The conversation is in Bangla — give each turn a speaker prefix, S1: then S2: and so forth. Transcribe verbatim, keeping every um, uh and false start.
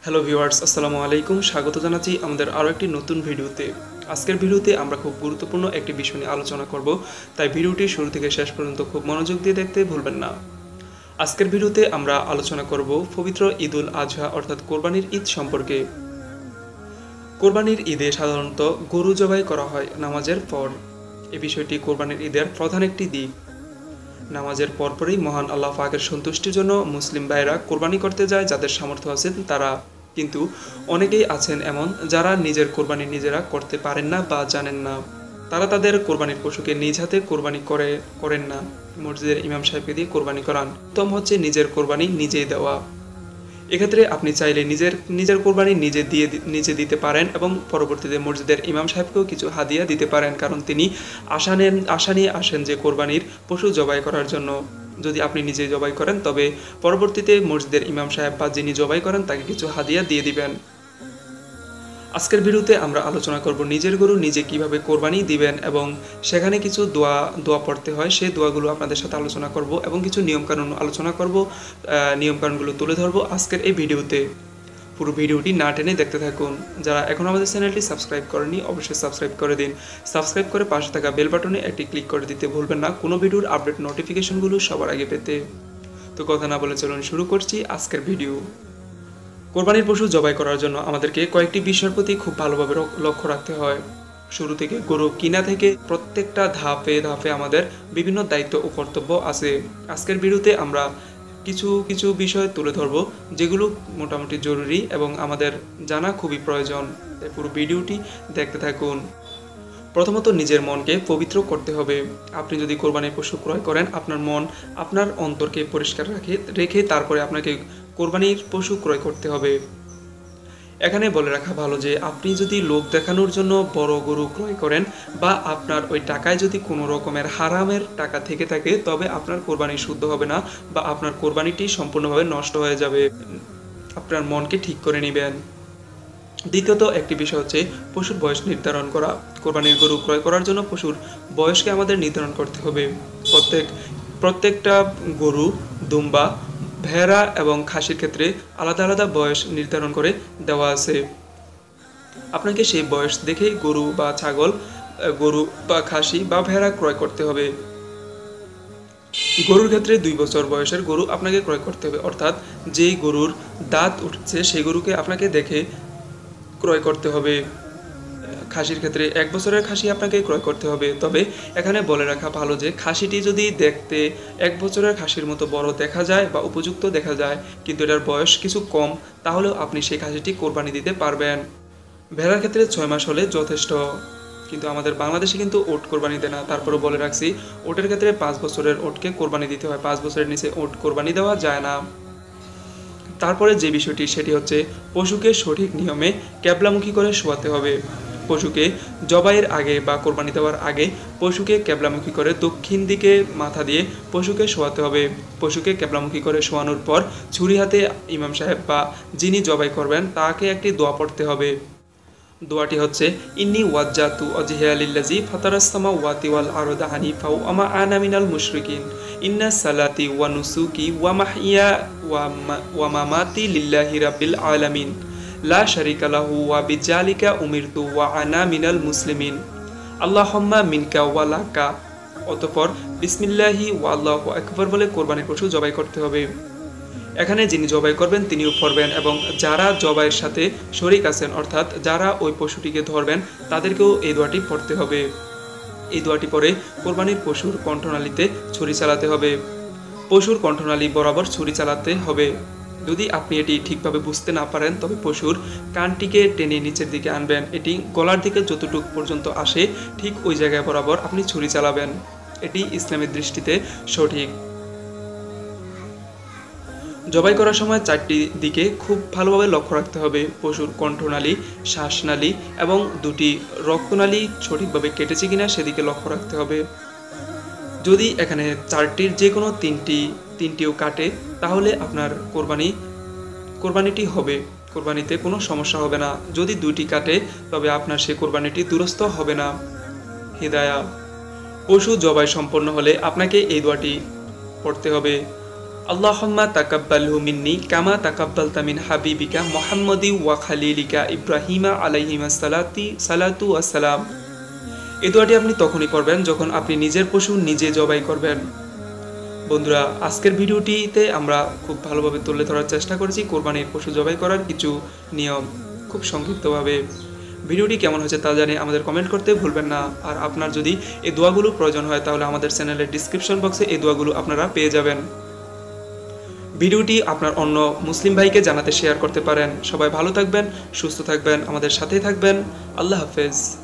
S1: হ্যালো ভিউয়ার্স, আসসালামু আলাইকুম। স্বাগত জানাচ্ছি আমাদের আরও একটি নতুন ভিডিওতে। আজকের ভিডিওতে আমরা খুব গুরুত্বপূর্ণ একটি বিষয় নিয়ে আলোচনা করব, তাই ভিডিওটি শুরু থেকে শেষ পর্যন্ত খুব মনোযোগ দিয়ে দেখতে ভুলবেন না। আজকের ভিডিওতে আমরা আলোচনা করব পবিত্র ঈদুল আজহা অর্থাৎ কোরবানির ঈদ সম্পর্কে। কোরবানির ঈদে সাধারণত গরু জবাই করা হয় নামাজের পর। এই বিষয়টি কোরবানির ঈদের প্রধান একটি দিক। নামাজের পরপরই মহান আল্লাহ পাকের সন্তুষ্টির জন্য মুসলিম ভাইরা কোরবানি করতে যায় যাদের সামর্থ্য আছেন তারা। কিন্তু অনেকেই আছেন এমন যারা নিজের কোরবানি নিজেরা করতে পারেন না বা জানেন না। তারা তাদের কোরবানির পশুকে নিজ হাতে কোরবানি করে করেন না, মসজিদের ইমাম সাহেবকে দিয়ে কোরবানি করান। প্রথম হচ্ছে নিজের কোরবানি নিজেই দেওয়া। এক্ষেত্রে আপনি চাইলে নিজের নিজের কোরবানি নিজে দিয়ে নিজে দিতে পারেন এবং পরবর্তীতে মসজিদের ইমাম সাহেবকেও কিছু হাদিয়া দিতে পারেন, কারণ তিনি আশা নেন আশা নিয়ে আসেন যে কোরবানির পশু জবাই করার জন্য। যদি আপনি নিজে জবাই করেন তবে পরবর্তীতে মসজিদের ইমাম সাহেব বা যিনি জবাই করেন তাকে কিছু হাদিয়া দিয়ে দিবেন। আজকের ভিডিওতে আমরা আলোচনা করব নিজের গরু নিজে কিভাবে কোরবানি দিবেন এবং সেখানে কিছু দোয়া দোয়া পড়তে হয়, সেই দোয়াগুলো আপনাদের সাথে আলোচনা করব এবং কিছু নিয়মকানুন আলোচনা করব, নিয়মকানুনগুলো তুলে ধরবো আজকের এই ভিডিওতে। পুরো ভিডিওটি না টেনে দেখতে থাকুন। যারা এখন আমাদের চ্যানেলটি সাবস্ক্রাইব করেনি অবশ্যই সাবস্ক্রাইব করে দিন। সাবস্ক্রাইব করে পাশে থাকা বেল বাটনে একটি ক্লিক করে দিতে ভুলবেন না কোনো ভিডিওর আপডেট নোটিফিকেশনগুলো সবার আগে পেতে। তো কথা না বলে চলুন শুরু করছি আজকের ভিডিও। কোরবানির পশু জবাই করার জন্য আমাদেরকে কয়েকটি বিষয়ের প্রতি খুব ভালোভাবে লক্ষ্য রাখতে হয়। শুরু থেকে গরু কিনা থেকে প্রত্যেকটা ধাপে ধাপে আমাদের বিভিন্ন দায়িত্ব ও কর্তব্য আছে। আজকের ভিডিওতে আমরা কিছু কিছু বিষয় তুলে ধরব যেগুলো মোটামুটি জরুরি এবং আমাদের জানা খুবই প্রয়োজন। তাই পুরো ভিডিওটি দেখতে থাকুন। প্রথমত নিজের মনকে পবিত্র করতে হবে। আপনি যদি কোরবানির পশু ক্রয় করেন আপনার মন আপনার অন্তরকে পরিষ্কার রাখে রেখে তারপরে আপনাকে কোরবানির পশু ক্রয় করতে হবে। এখানে বলে রাখা ভালো যে আপনি যদি লোক দেখানোর জন্য বড় গরু ক্রয় করেন বা আপনার ওই টাকায় যদি কোনো রকমের হারামের টাকা থেকে থাকে তবে আপনার কোরবানি শুদ্ধ হবে না বা আপনার কোরবানিটি সম্পূর্ণভাবে নষ্ট হয়ে যাবে। আপনার মনকে ঠিক করে নেবেন। দ্বিতীয়ত একটি বিষয় হচ্ছে পশুর বয়স নির্ধারণ করা। কোরবানির গরু ক্রয় করার জন্য পশুর বয়সকে আমাদের নির্ধারণ করতে হবে। প্রত্যেক প্রত্যেকটা গরু, দুম্বা, ভেড়া এবং খাসির ক্ষেত্রে আলাদা আলাদা বয়স নির্ধারণ করে দেওয়া আছে। আপনাকে সেই বয়স দেখেই গরু বা ছাগল, গরু বা খাসি বা ভেড়া ক্রয় করতে হবে। গরুর ক্ষেত্রে দুই বছর বয়সের গরু আপনাকে ক্রয় করতে হবে, অর্থাৎ যেই গরুর দাঁত উঠছে সেই গরুকে আপনাকে দেখে ক্রয় করতে হবে। খাসির ক্ষেত্রে এক বছরের খাসি আপনাকে ক্রয় করতে হবে। তবে এখানে বলে রাখা ভালো যে খাসিটি যদি দেখতে এক বছরের খাসির মতো বড় দেখা যায় বা উপযুক্ত দেখা যায় কিন্তু এটার বয়স কিছু কম, তাহলেও আপনি সেই খাসিটি কোরবানি দিতে পারবেন। ভেড়ার ক্ষেত্রে ছয় মাস হলে যথেষ্ট, কিন্তু আমাদের বাংলাদেশে কিন্তু ওট কোরবানি দেয় না। তারপরেও বলে রাখছি ওটের ক্ষেত্রে পাঁচ বছরের ওটকে কোরবানি দিতে হয়, পাঁচ বছরের নিচে ওট কোরবানি দেওয়া যায় না। তারপরে যে বিষয়টি সেটি হচ্ছে পশুকে সঠিক নিয়মে ক্যাবলামুখী করে শোয়াতে হবে। পশুকে জবাইয়ের আগে বা কোরবানি দেওয়ার আগে পশুকে ক্যাবলামুখী করে দক্ষিণ দিকে মাথা দিয়ে পশুকে শোয়াতে হবে। পশুকে ক্যাবলামুখী করে শোয়ানোর পর ছুরি হাতে ইমাম সাহেব বা যিনি জবাই করবেন তাকে একটি দোয়া পড়তে হবে। দোয়াটি হচ্ছে ইন্নি ওয়াজ্জাতু ওয়াজহিয়া লিল্লাযী ফাতারাস সামাওয়াতি ওয়াল আরদা হানিফা ওয়া মা আনা মিনাল মুশরিকিন ইন্না সালাতি ওয়া নুসুকি ওয়া মাহইয়া ওয়া মামাতি লিল্লাহি রাব্বিল আলামিন লা শারিকা লাহু ওয়া বিযালিকা উমিরতু ওয়া আনা মিনাল মুসলিমিন আল্লাহুম্মা মিনকা ওয়া লাকা। অতঃপর বিসমিল্লাহি ওয়া আল্লাহু আকবার বলে কোরবানির পশু জবাই করতে হবে। এখানে যিনি জবাই করবেন তিনিও পড়বেন এবং যারা জবাইয়ের সাথে শরীক আছেন অর্থাৎ যারা ওই পশুটিকে ধরবেন তাদেরকেও এই দোয়াটি পড়তে হবে। এই দোয়াটি পরে কোরবানির পশুর কণ্ঠনালীতে ছুরি চালাতে হবে। পশুর কণ্ঠনালী বরাবর ছুরি চালাতে হবে। যদি আপনি এটি ঠিকভাবে বুঝতে না পারেন তবে পশুর কানটিকে টেনে নিচের দিকে আনবেন, এটি গলার দিকে যতটুকু পর্যন্ত আসে ঠিক ওই জায়গায় বরাবর আপনি ছুরি চালাবেন। এটি ইসলামের দৃষ্টিতে সঠিক। জবাই করার সময় চারটি দিকে খুব ভালোভাবে লক্ষ্য রাখতে হবে। পশুর কণ্ঠনালী, শ্বাসনালী এবং দুটি রক্তনালী সঠিকভাবে কেটেছে কিনা সেদিকে লক্ষ্য রাখতে হবে। যদি এখানে চারটির যে কোনো তিনটি তিনটিও কাটে তাহলে আপনার কোরবানি কোরবানিটি হবে, কোরবানিতে কোনো সমস্যা হবে না। যদি দুইটি কাটে তবে আপনার সে কোরবানিটি দুরস্ত হবে না। হিদায়া। পশু জবাই সম্পন্ন হলে আপনাকে এই দোয়াটি পড়তে হবে। আল্লাহুম্মা তাকাব্বালহু মিন্নি কামা তাকাব্বালতা মিন হাবিবিকা মুহাম্মাদি ওয়া খালিলিকা ইব্রাহিমা আলাইহিমাস সালাতি সালাতু ওয়াস সালাম। এই দোয়াটি আপনি তখনই পড়বেন যখন আপনি নিজের পশু নিজে জবাই করবেন। বন্ধুরা, আজকের ভিডিওটিতে আমরা খুব ভালোভাবে তুলে ধরার চেষ্টা করেছি কোরবানির পশু জবাই করার কিছু নিয়ম, খুব সংক্ষিপ্তভাবে। ভিডিওটি কেমন হয়েছে তা জানিয়ে আমাদের কমেন্ট করতে ভুলবেন না। আর আপনার যদি এই দোয়াগুলো প্রয়োজন হয় তাহলে আমাদের চ্যানেলের ডিসক্রিপশন বক্সে এই দোয়াগুলো আপনারা পেয়ে যাবেন। ভিডিওটি আপনার অন্য মুসলিম ভাইকে জানাতে শেয়ার করতে পারেন। সবাই ভালো থাকবেন, সুস্থ থাকবেন, আমাদের সাথেই থাকবেন। আল্লাহ হাফেজ।